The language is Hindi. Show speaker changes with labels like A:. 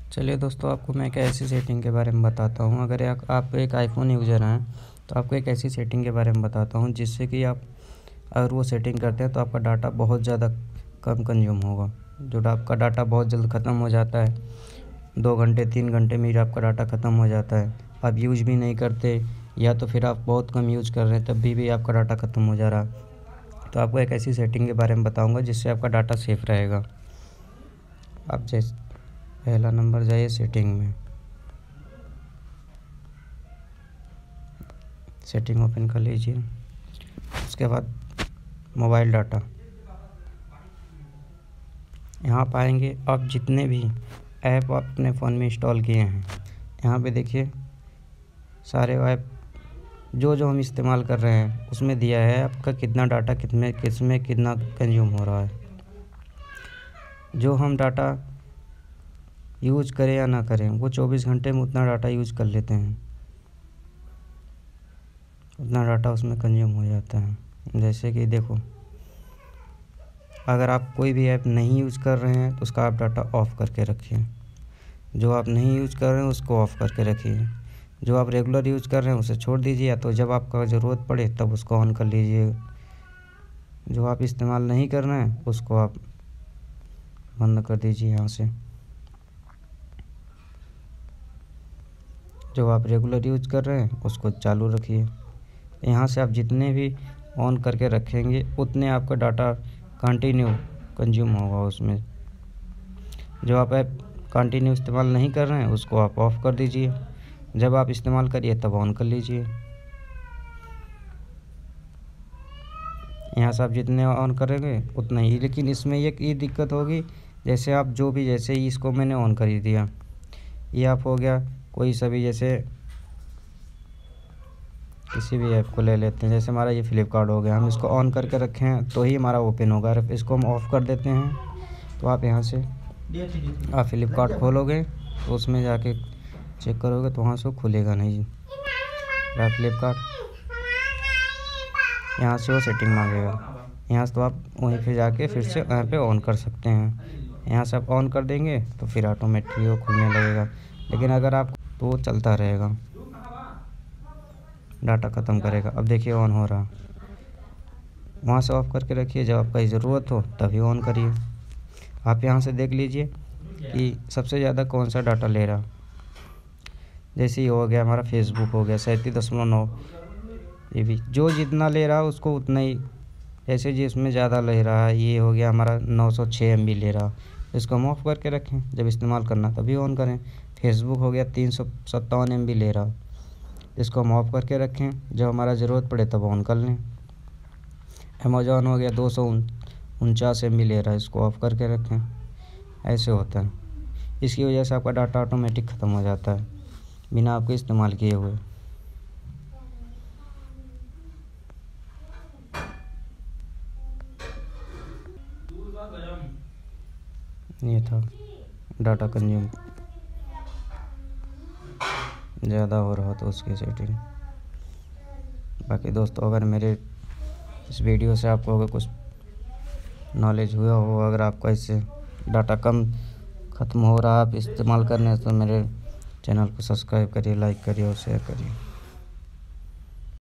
A: चलिए दोस्तों, आपको मैं एक ऐसी सेटिंग के बारे में बताता हूँ। अगर आप एक आईफोन यूज़र हैं तो आपको एक ऐसी सेटिंग के बारे में बताता हूँ जिससे कि आप अगर वो सेटिंग करते हैं तो आपका डाटा बहुत ज़्यादा कम कंज्यूम होगा। जो आपका डाटा बहुत जल्द ख़त्म हो जाता है, 2 घंटे 3 घंटे में ही आपका डाटा ख़त्म हो जाता है। आप यूज़ भी नहीं करते या तो फिर आप बहुत कम यूज़ कर रहे हैं तब भी आपका डाटा ख़त्म हो जा रहा। तो आपको एक ऐसी सेटिंग के बारे में बताऊँगा जिससे आपका डाटा सेफ़ रहेगा। आप जैसे पहला नंबर जाइए सेटिंग में, सेटिंग ओपन कर लीजिए। उसके बाद मोबाइल डाटा, यहाँ पाएंगे आप जितने भी ऐप आप अपने फ़ोन में इंस्टॉल किए हैं। यहाँ पे देखिए सारे ऐप जो हम इस्तेमाल कर रहे हैं उसमें दिया है आपका कितना डाटा किसमें कितना कंज्यूम हो रहा है। जो हम डाटा यूज़ करें या ना करें वो 24 घंटे में उतना डाटा यूज़ कर लेते हैं, उतना डाटा उसमें कंज्यूम हो जाता है। जैसे कि देखो, अगर आप कोई भी ऐप नहीं यूज़ कर रहे हैं तो उसका आप डाटा ऑफ़ करके रखिए। जो आप नहीं यूज़ कर रहे हैं उसको ऑफ़ करके रखिए। जो आप रेगुलर यूज़ कर रहे हैं उसे छोड़ दीजिए, या तो जब आपका ज़रूरत पड़े तब उसको ऑन कर लीजिए। जो आप इस्तेमाल नहीं कर रहे हैं उसको आप बंद कर दीजिए यहाँ से। जो आप रेगुलर यूज़ कर रहे हैं उसको चालू रखिए। यहाँ से आप जितने भी ऑन करके रखेंगे उतने आपका डाटा कंटिन्यू कंज्यूम होगा उसमें। जो आप ऐप कंटिन्यू इस्तेमाल नहीं कर रहे हैं उसको आप ऑफ़ कर दीजिए, जब आप इस्तेमाल करिए तब ऑन कर लीजिए। यहाँ से आप जितने ऑन करेंगे उतना ही, लेकिन इसमें एक ये दिक्कत होगी, जैसे आप जैसे ही इसको मैंने ऑन कर ही दिया, ये आप हो गया कोई सभी, जैसे किसी भी ऐप को ले लेते हैं, जैसे हमारा ये फ्लिपकार्ट हो गया, हम इसको ऑन करके रखे हैं तो ही हमारा ओपन होगा। अगर इसको हम ऑफ़ कर देते हैं तो आप यहाँ से आप फ्लिपकार्ट खोलोगे तो उसमें जाके चेक करोगे तो वहाँ से वो खुलेगा नहीं। आप फ्लिपकार्ट यहाँ से वो सेटिंग मांगेगा, यहाँ से तो आप वहीं पे जाके फिर से यहाँ पे ऑन कर सकते हैं। यहाँ से आप ऑन कर देंगे तो फिर ऑटोमेटिकली वो खुलने लगेगा, लेकिन अगर आप तो वो चलता रहेगा, डाटा ख़त्म करेगा। अब देखिए ऑन हो रहा, वहाँ से ऑफ़ करके रखिए, जब आपका ज़रूरत हो तभी ऑन करिए। आप यहाँ से देख लीजिए कि सबसे ज़्यादा कौन सा डाटा ले रहा। जैसे ये हो गया हमारा फेसबुक हो गया 37.9, ये भी जो जितना ले रहा उसको उतना ही, जैसे जिसमें ज़्यादा ले रहा है ये हो गया हमारा 906 MB ले रहा। इसको हम ऑफ़ करके रखें, जब इस्तेमाल करना तभी ऑन करें। फेसबुक हो गया 357 MB ले रहा, इसको हम ऑफ़ करके रखें, जब हमारा ज़रूरत पड़े तब ऑन कर लें। अमेज़ॉन हो गया 249 MB ले रहा है, इसको ऑफ़ करके रखें। ऐसे होता है, इसकी वजह से आपका डाटा ऑटोमेटिक ख़त्म हो जाता है बिना आपके इस्तेमाल किए हुए। ये था डाटा कंज्यूम ज़्यादा हो रहा तो उसकी सेटिंग। बाकी दोस्तों, अगर मेरे इस वीडियो से आपको अगर कुछ नॉलेज हुआ हो, अगर आपका इससे डाटा कम ख़त्म हो रहा आप इस्तेमाल करने, तो मेरे चैनल को सब्सक्राइब करिए, लाइक करिए और शेयर करिए।